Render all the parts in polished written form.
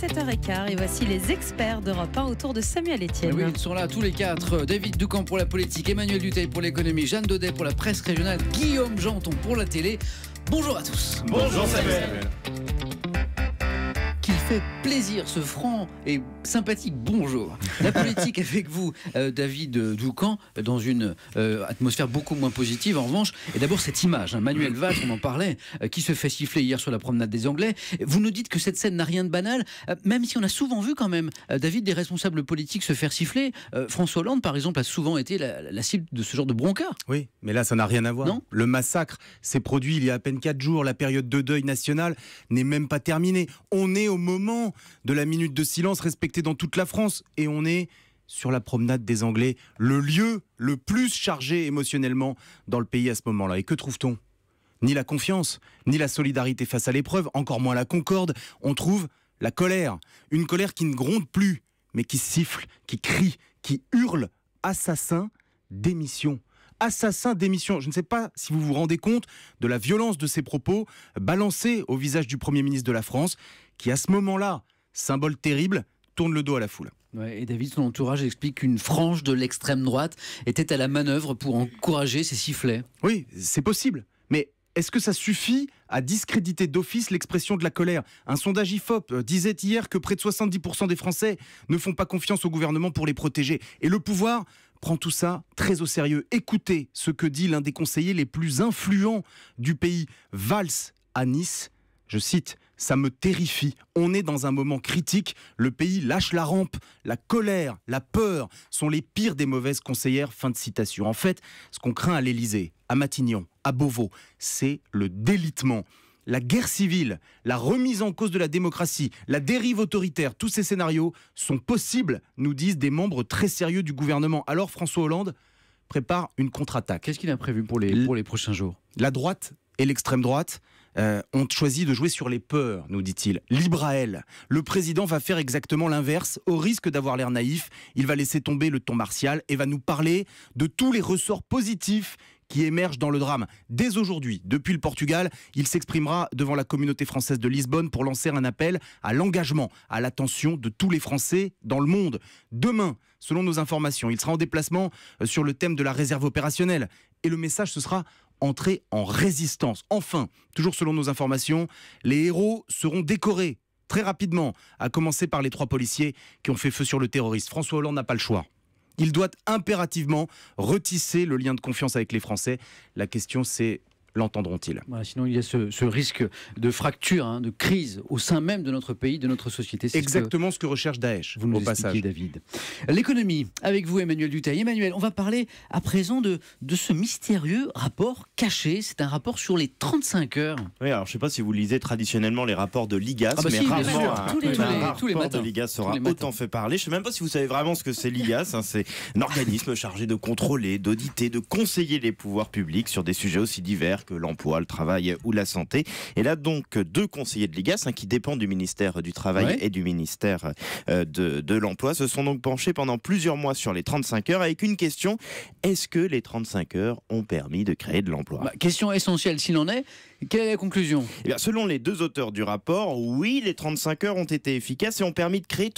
7h15 et voici les experts d'Europe 1 autour de Samuel Etienne. Oui, ils sont là tous les quatre. David Doucan pour la politique, Emmanuel Dutheil pour l'économie, Jeanne Daudet pour la presse régionale, Guillaume Janton pour la télé. Bonjour à tous. Bonjour Samuel. Qu'il fait plaisir, ce franc et sympathique bonjour. La politique avec vous, David Doucan, dans une atmosphère beaucoup moins positive en revanche. Et d'abord cette image, Manuel Valls, on en parlait, qui se fait siffler hier sur la promenade des Anglais. Vous nous dites que cette scène n'a rien de banal, même si on a souvent vu quand même, David, des responsables politiques se faire siffler. François Hollande, par exemple, a souvent été la cible de ce genre de broncard. Oui, mais là ça n'a rien à voir. Non. Le massacre s'est produit il y a à peine 4 jours. La période de deuil national n'est même pas terminée. On est au moment de la minute de silence respectée dans toute la France. Et on est sur la promenade des Anglais, le lieu le plus chargé émotionnellement dans le pays à ce moment-là. Et que trouve-t-on ? Ni la confiance, ni la solidarité face à l'épreuve, encore moins la concorde. On trouve la colère. Une colère qui ne gronde plus, mais qui siffle, qui crie, qui hurle. Assassin, démission. Assassin, démission. Je ne sais pas si vous vous rendez compte de la violence de ces propos balancés au visage du Premier ministre de la France, qui à ce moment-là, symbole terrible, tourne le dos à la foule. Ouais, et David, son entourage explique qu'une frange de l'extrême droite était à la manœuvre pour encourager ces sifflets. Oui, c'est possible. Mais est-ce que ça suffit à discréditer d'office l'expression de la colère ? Un sondage IFOP disait hier que près de 70% des Français ne font pas confiance au gouvernement pour les protéger. Et le pouvoir prend tout ça très au sérieux. Écoutez ce que dit l'un des conseillers les plus influents du pays, Valls, à Nice. Je cite, « Ça me terrifie. On est dans un moment critique. Le pays lâche la rampe. La colère, la peur sont les pires des mauvaises conseillères. » Fin de citation. En fait, ce qu'on craint à l'Élysée, à Matignon, à Beauvau, c'est le délitement. La guerre civile, la remise en cause de la démocratie, la dérive autoritaire, tous ces scénarios sont possibles, nous disent des membres très sérieux du gouvernement. Alors François Hollande prépare une contre-attaque. Qu'est-ce qu'il a prévu pour les prochains jours ? La droite et l'extrême droite ont choisi de jouer sur les peurs, nous dit-il. Libre à elle. Le président va faire exactement l'inverse, au risque d'avoir l'air naïf. Il va laisser tomber le ton martial et va nous parler de tous les ressorts positifs qui émergent dans le drame. Dès aujourd'hui, depuis le Portugal, il s'exprimera devant la communauté française de Lisbonne pour lancer un appel à l'engagement, à l'attention de tous les Français dans le monde. Demain, selon nos informations, il sera en déplacement sur le thème de la réserve opérationnelle. Et le message, ce sera entrer en résistance. Enfin, toujours selon nos informations, les héros seront décorés très rapidement, à commencer par les 3 policiers qui ont fait feu sur le terroriste. François Hollande n'a pas le choix. Il doit impérativement retisser le lien de confiance avec les Français. La question, c'est l'entendront-ils ? Voilà, sinon il y a ce risque de fracture, de crise au sein même de notre pays, de notre société. C'est exactement ce que recherche Daesh, vous nous au passage. David. L'économie, avec vous Emmanuel Dutheil. Emmanuel, on va parler à présent de ce mystérieux rapport caché. C'est un rapport sur les 35 heures. Oui, alors je ne sais pas si vous lisez traditionnellement les rapports de l'IGAS, mais si, rarement tous les matins. De l'IGAS sera autant fait parler. Je ne sais même pas si vous savez vraiment ce que c'est l'IGAS. C'est un organisme chargé de contrôler, d'auditer, de conseiller les pouvoirs publics sur des sujets aussi divers que l'emploi, le travail ou la santé. Et là donc 2 conseillers de l'IGAS qui dépendent du ministère du Travail et du ministère de l'Emploi se sont donc penchés pendant plusieurs mois sur les 35 heures avec une question: est-ce que les 35 heures ont permis de créer de l'emploi ? Question essentielle s'il en est. Quelle est la conclusion ? Eh bien, selon les 2 auteurs du rapport, oui, les 35 heures ont été efficaces et ont permis de créer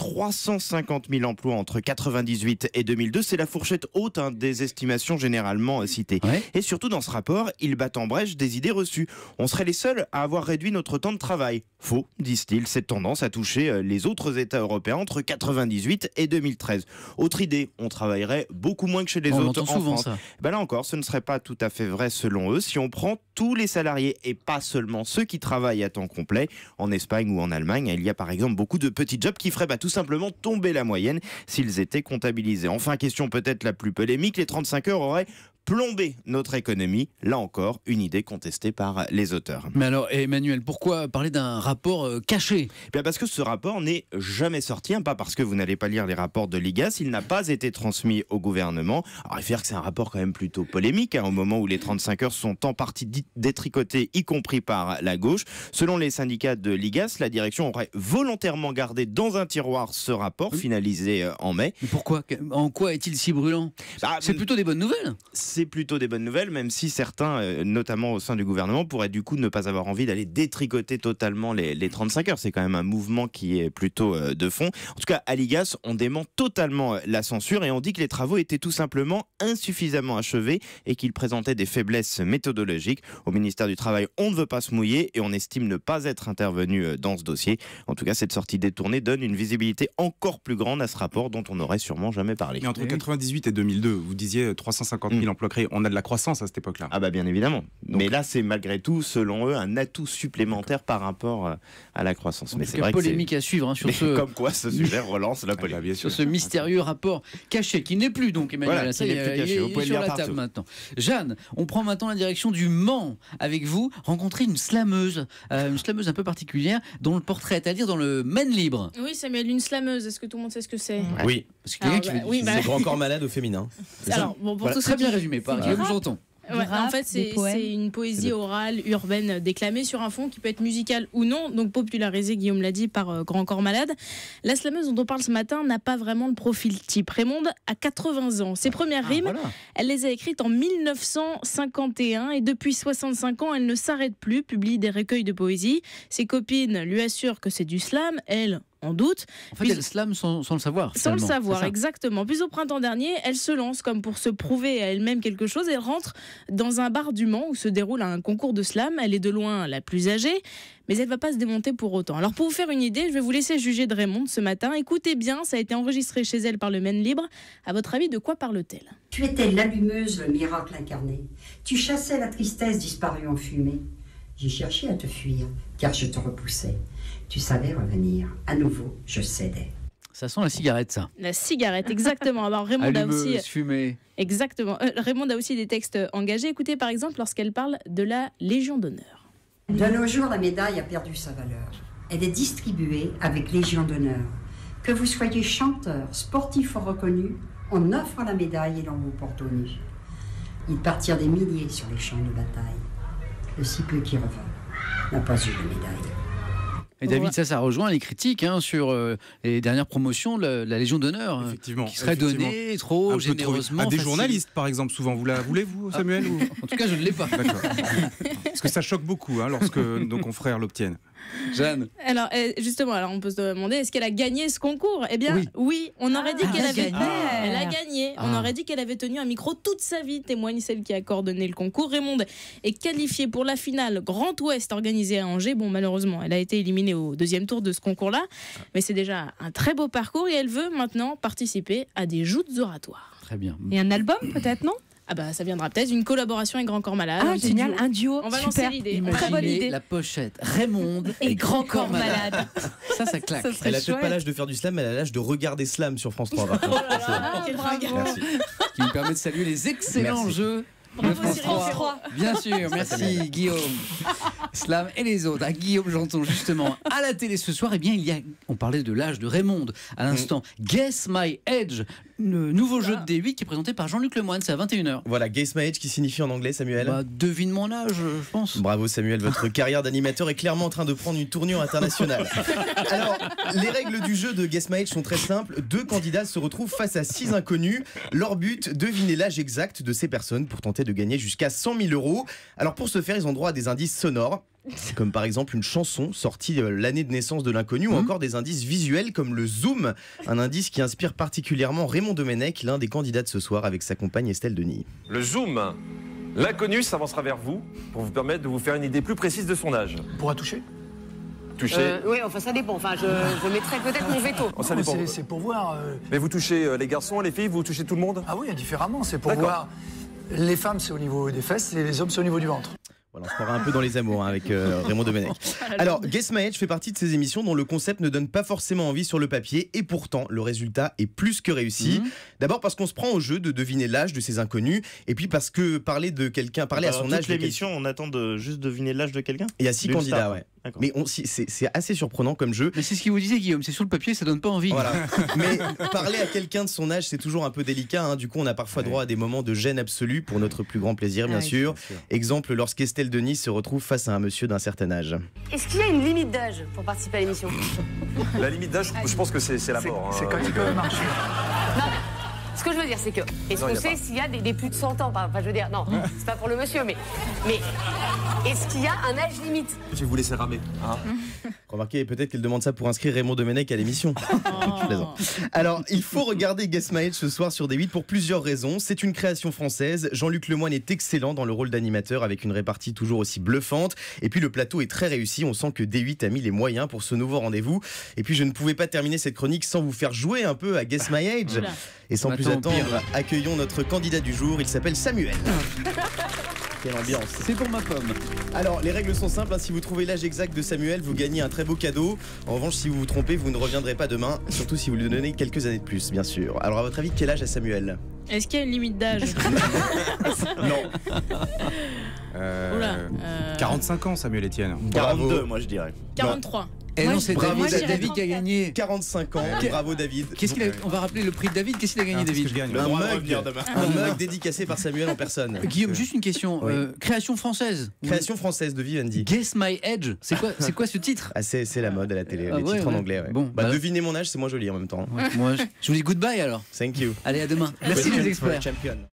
350 000 emplois entre 1998 et 2002. C'est la fourchette haute des estimations généralement citées. Et surtout, dans ce rapport, ils battent en brèche des idées reçues. On serait les seuls à avoir réduit notre temps de travail. Faux, disent-ils. Cette tendance a touché les autres États européens entre 1998 et 2013. Autre idée, on travaillerait beaucoup moins que chez les autres en souvent, France. ça. Là encore, ce ne serait pas tout à fait vrai selon eux. Si on prend tous les salariés et pas seulement ceux qui travaillent à temps complet, en Espagne ou en Allemagne, il y a par exemple beaucoup de petits jobs qui feraient tout simplement tomber la moyenne s'ils étaient comptabilisés. Enfin, question peut-être la plus polémique, les 35 heures auraient plomber notre économie. Là encore, une idée contestée par les auteurs. Mais alors, Emmanuel, pourquoi parler d'un rapport caché ? Bien parce que ce rapport n'est jamais sorti, pas parce que vous n'allez pas lire les rapports de l'IGAS, il n'a pas été transmis au gouvernement. Alors il faut dire que c'est un rapport quand même plutôt polémique, au moment où les 35 heures sont en partie détricotées, y compris par la gauche. Selon les syndicats de l'IGAS, la direction aurait volontairement gardé dans un tiroir ce rapport finalisé en mai. Mais pourquoi ? En quoi est-il si brûlant ? C'est plutôt des bonnes nouvelles. c'est plutôt des bonnes nouvelles, même si certains, notamment au sein du gouvernement, pourraient du coup ne pas avoir envie d'aller détricoter totalement les 35 heures. C'est quand même un mouvement qui est plutôt de fond. En tout cas, à l'IGAS, on dément totalement la censure et on dit que les travaux étaient tout simplement insuffisamment achevés et qu'ils présentaient des faiblesses méthodologiques. Au ministère du Travail, on ne veut pas se mouiller et on estime ne pas être intervenu dans ce dossier. En tout cas, cette sortie détournée donne une visibilité encore plus grande à ce rapport dont on n'aurait sûrement jamais parlé. Et entre 98 et 2002, vous disiez 350 000 emplois créés. On a de la croissance à cette époque-là. Ah bah bien évidemment. Donc, mais là, c'est malgré tout, selon eux, un atout supplémentaire par rapport à la croissance. Mais c'est vrai polémique à suivre sur ce. Comme quoi, ce sujet relance la polémique. Sur ce mystérieux rapport caché qui n'est plus donc Emmanuel. Voilà, ça y est, il est sur la table maintenant. Jeanne, on prend maintenant la direction du Mans avec vous. Rencontrer une slameuse un peu particulière dont le portrait est à lire dans le Maine Libre. Oui, Samuel, une slameuse. Est-ce que tout le monde sait ce que c'est? Oui. Parce qu'il y a quelqu'un qui C'est Grand Corps Malade au féminin. Alors, bon, pour voilà, tout très bien résumé par Guillaume Janton. Ouais, en fait, c'est une poésie orale, urbaine, déclamée sur un fond qui peut être musical ou non, donc popularisée, Guillaume l'a dit, par Grand Corps Malade. La slameuse dont on parle ce matin n'a pas vraiment de profil type. Raymonde a 80 ans. Ses premières rimes, elle les a écrites en 1951 et depuis 65 ans, elle ne s'arrête plus, publie des recueils de poésie. Ses copines lui assurent que c'est du slam, elle en doute. En fait, elle slame sans le savoir. Sans le savoir, exactement. Puis au printemps dernier, elle se lance comme pour se prouver à elle-même quelque chose. Elle rentre dans un bar du Mans où se déroule un concours de slam. Elle est de loin la plus âgée, mais elle ne va pas se démonter pour autant. Alors pour vous faire une idée, je vais vous laisser juger de Raymonde ce matin. Écoutez bien, ça a été enregistré chez elle par le Maine Libre. À votre avis, de quoi parle-t-elle? Tu étais l'allumeuse, le miracle incarné. Tu chassais la tristesse disparue en fumée. J'ai cherché à te fuir, car je te repoussais. Tu savais revenir. À nouveau, je cédais. Ça sent la cigarette, ça. La cigarette, exactement. Alors Raymonde a aussi fumée. Exactement. Raymonde a aussi des textes engagés. Écoutez par exemple lorsqu'elle parle de la Légion d'honneur. De nos jours, la médaille a perdu sa valeur. Elle est distribuée avec Légion d'honneur. Que vous soyez chanteur, sportif ou reconnu, on offre la médaille et l'on vous porte au nu. Ils partirent des milliers sur les champs de bataille. Le si peu qui revint n'a pas eu de médaille. Et David, ça rejoint les critiques sur les dernières promotions de la Légion d'honneur, qui serait donnée trop généreusement. À des journalistes, par exemple, souvent. Vous la voulez-vous, Samuel ou... En tout cas, je ne l'ai pas. D'accord. Parce que ça choque beaucoup lorsque nos confrères l'obtiennent. Jeanne. Alors, justement, on peut se demander, est-ce qu'elle a gagné ce concours? Eh bien, oui, on aurait dit qu'elle avait gagné. Elle a gagné. On aurait dit qu'elle avait tenu un micro toute sa vie, témoigne celle qui a coordonné le concours. Raymonde est qualifiée pour la finale Grand Ouest organisée à Angers. Bon, malheureusement, elle a été éliminée au deuxième tour de ce concours-là, mais c'est déjà un très beau parcours et elle veut maintenant participer à des joutes oratoires. Très bien. Et un album, peut-être, non? Ah bah ça viendra peut-être, une collaboration avec Grand Corps Malade. Ah génial, un duo. On va lancer l'idée. Très bonne idée. La pochette, Raymonde et Grand Corps Malade. Ça claque. Elle a peut-être pas l'âge de faire du slam, mais elle a l'âge de regarder slam sur France 3. Merci. Qui me permet de saluer les excellents jeux. Bravo, France 3. Bien sûr, merci Guillaume. Slam et les autres. À Guillaume Janton, justement, à la télé ce soir, on parlait de l'âge de Raymonde à l'instant. Guess My Age, le nouveau jeu de D8 qui est présenté par Jean-Luc Lemoyne, c'est à 21h. Voilà, Guess My Age qui signifie en anglais, Samuel. Devine mon âge, je pense. Bravo Samuel, votre carrière d'animateur est clairement en train de prendre une tournure internationale. Alors, les règles du jeu de Guess My Age sont très simples. 2 candidats se retrouvent face à 6 inconnus. Leur but, deviner l'âge exact de ces personnes pour tenter de gagner jusqu'à 100 000 €. Alors pour ce faire, ils ont droit à des indices sonores, comme par exemple une chanson sortie l'année de naissance de l'inconnu, ou encore des indices visuels comme le zoom, un indice qui inspire particulièrement Raymond Domenech, l'un des candidats de ce soir avec sa compagne Estelle Denis. Le zoom, l'inconnu s'avancera vers vous pour vous permettre de vous faire une idée plus précise de son âge. On pourra toucher? Toucher Oui, enfin ça dépend. Enfin, je mettrai peut-être mon veto. Oh, ça dépend. C'est pour voir. Mais vous touchez les garçons, les filles, vous touchez tout le monde? Ah oui, différemment. C'est pour voir. Les femmes, c'est au niveau des fesses, et les hommes, c'est au niveau du ventre. Voilà, on se croirait un peu dans les amours avec Raymond Domenech. Alors, Guess My Age fait partie de ces émissions dont le concept ne donne pas forcément envie sur le papier, et pourtant, le résultat est plus que réussi. D'abord parce qu'on se prend au jeu de deviner l'âge de ces inconnus, et puis parce que parler à son âge... l'émission, on attend de juste deviner l'âge de quelqu'un? Il y a 6 candidats, ouais. Mais c'est assez surprenant comme jeu. Mais c'est ce qu'il vous disait, Guillaume, c'est sur le papier, ça donne pas envie. Voilà. Mais parler à quelqu'un de son âge, c'est toujours un peu délicat. Du coup, on a parfois droit à des moments de gêne absolue pour notre plus grand plaisir, bien sûr. Exemple, lorsqu'Estelle Denis se retrouve face à un monsieur d'un certain âge. Est-ce qu'il y a une limite d'âge pour participer à l'émission? La limite d'âge, je pense que c'est la mort. C'est quand même marché. Ce que je veux dire, c'est que, est-ce qu'on sait s'il y a des plus de 100 ans? Enfin, je veux dire, non, c'est pas pour le monsieur, mais est-ce qu'il y a un âge limite? Je vais vous laisser ramer. Hein. Remarquez, peut-être qu'elle demande ça pour inscrire Raymond Domenech à l'émission. Je plaisante. Alors, il faut regarder Guess My Age ce soir sur D8 pour plusieurs raisons. C'est une création française. Jean-Luc Lemoyne est excellent dans le rôle d'animateur avec une répartie toujours aussi bluffante. Et puis, le plateau est très réussi. On sent que D8 a mis les moyens pour ce nouveau rendez-vous. Et puis, je ne pouvais pas terminer cette chronique sans vous faire jouer un peu à Guess My Age. Et sans plus attendre, accueillons notre candidat du jour. Il s'appelle Samuel. Quelle ambiance. C'est pour ma pomme. Alors, les règles sont simples. Si vous trouvez l'âge exact de Samuel, vous gagnez un très beau cadeau. En revanche, si vous vous trompez, vous ne reviendrez pas demain. Surtout si vous lui donnez quelques années de plus, bien sûr. Alors, à votre avis, quel âge a Samuel? Est-ce qu'il y a une limite d'âge? Non. 45 ans, Samuel Etienne. 42, moi je dirais. 43. Et non, c'est bravo, David qui a gagné. 45 ans, bravo David. Qu'est-ce qu'il a... On va rappeler le prix de David. Qu'est-ce qu'il a gagné, David? Un mug dédicacé par Samuel en personne. Guillaume, juste une question. Création française. Création française de Vivendi. Guess My Age. C'est quoi ce titre? C'est la mode à la télé, les titres en anglais. Ouais. Bon, devinez mon âge, c'est moins joli en même temps. Moi, je vous dis goodbye alors. Thank you. Allez, à demain. Merci les experts. Champion.